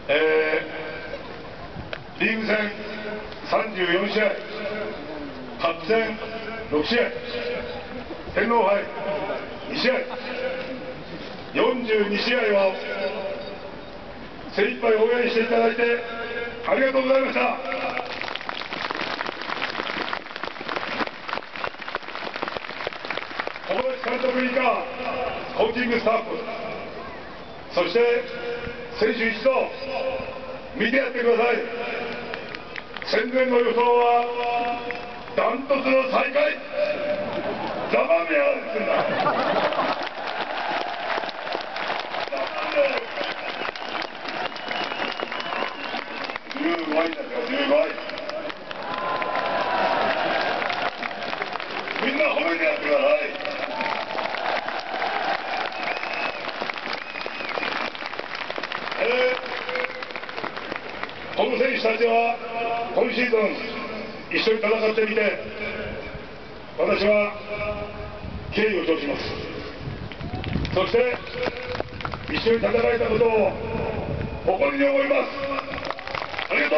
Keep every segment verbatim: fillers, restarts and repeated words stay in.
えー、リーグ戦さんじゅうよんしあい、カップ戦ろくしあい、天皇杯にしあい、よんじゅうにしあいを精一杯応援していただいてありがとうございました。小林監督以下、コーチングスタッフ、そして選手一同、見てやってください。戦前の予想はダントツの最下位、ザマメアですんだ。ザマメじゅうごいですよ、じゅうごい。みんな褒めてやってください。えー、この選手たちは今シーズン一緒に戦ってみて、私は敬意を表します。そして一緒に戦えたことを誇りに思います。ありがとう。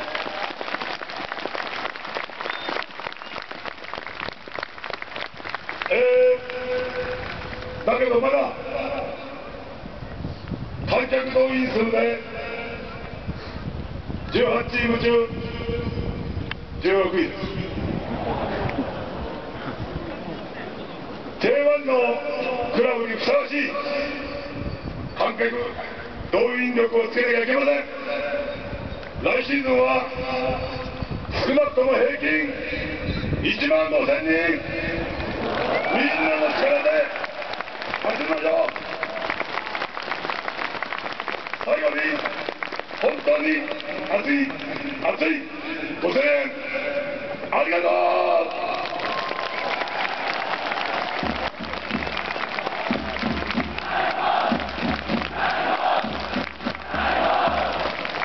えー、だけどまだ観客動員数でじゅうはちチーム中じゅうろくいです。 ジェイワン のクラブにふさわしい観客動員力をつけなきゃいけません。来シーズンは少なくとも平均いちまんごせんにん、みんなの力で走りましょう。最後に本当に熱い熱いご声援ありがとう。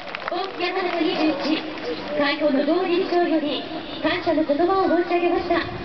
にじゅういち、海保の同理事長より感謝の言葉を申し上げました。